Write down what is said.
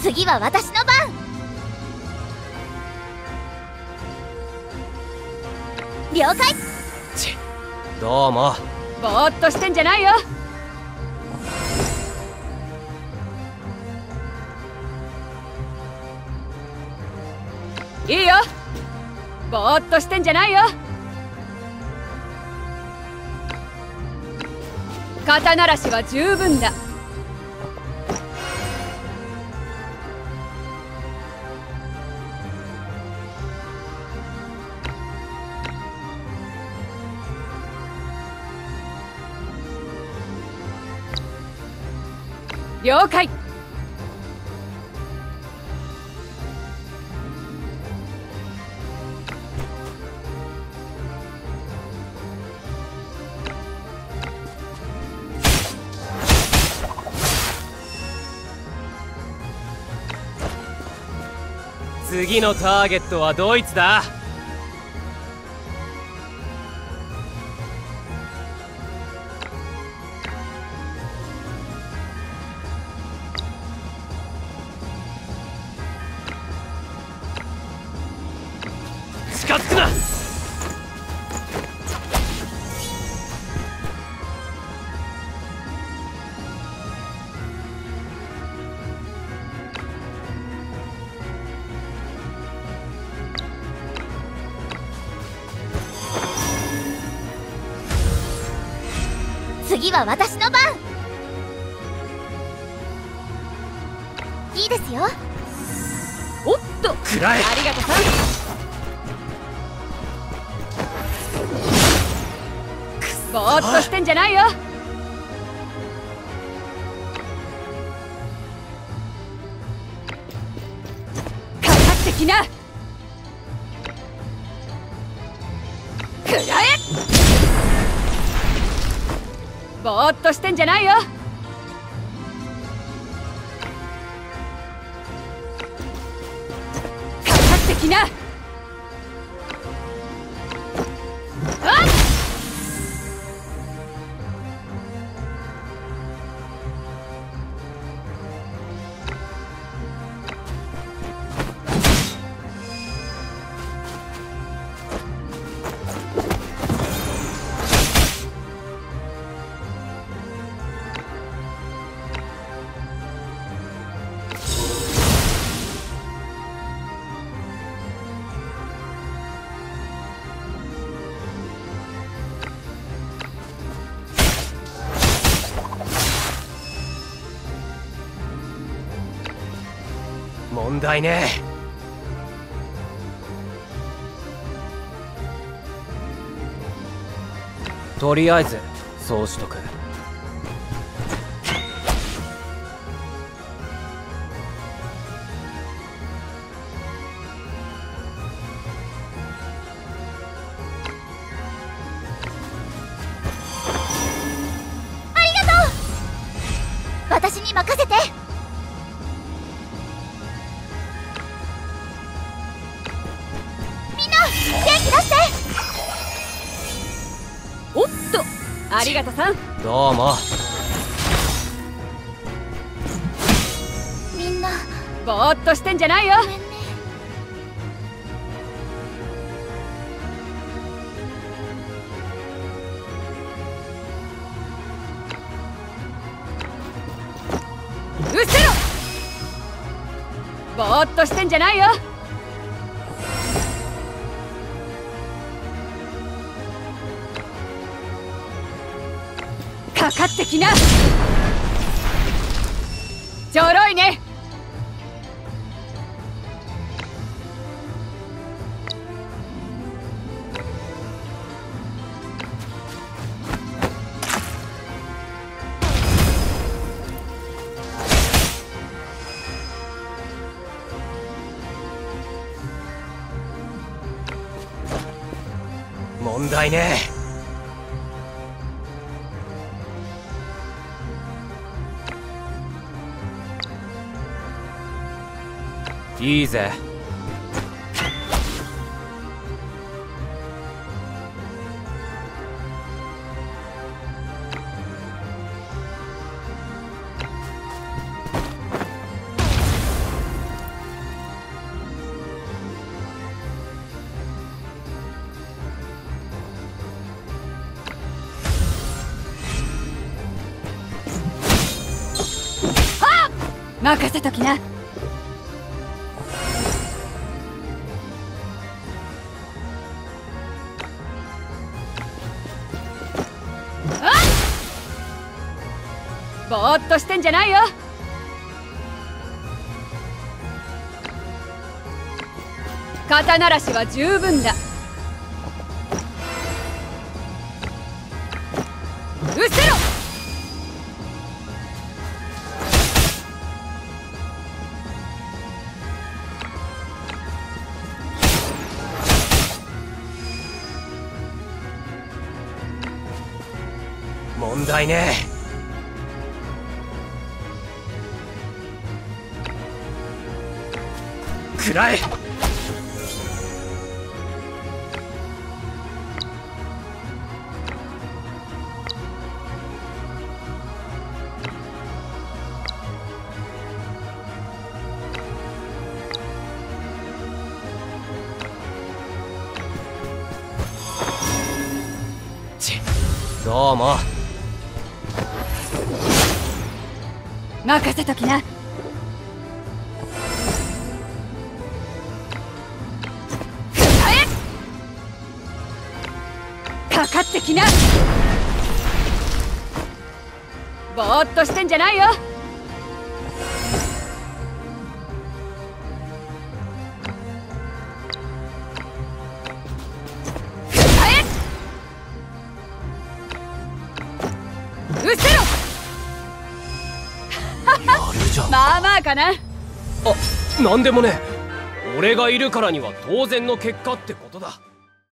次は私の番。了解。 どうも。 ぼーっとしてんじゃないよ。いいよ。ぼーっとしてんじゃないよ。肩慣らしは十分だ。了解。 次のターゲットはドイツだ。近づくな。 次は私の番。いいですよ。 おっと、 くらえ。 ありがとさん。ぼーっとしてんじゃないよ。かかってきな。くらえ。ぼーっとしてんじゃないよ。かかってきな。あっ。 問題ねえ。とりあえずそうしとく。 ありがとう。私に任せて。元気出して。 おっと、ありがとさん。 どうも。 みんなぼーっとしてんじゃないよ。 ごめんね。 うせろ。ぼーっとしてんじゃないよ。かかってきな。ちょろいね。 問題ねえ。いいぜ。 任せときな。ぼーっとしてんじゃないよ。肩慣らしは十分だ。うせろ。 問題ねえ。食らえ。どうも。 任せときな。かかってきな。ぼーっとしてんじゃないよ。うせろ。 やるじゃん。 まあまあかな。 なんでもねえ。俺がいるからには当然の結果ってことだ。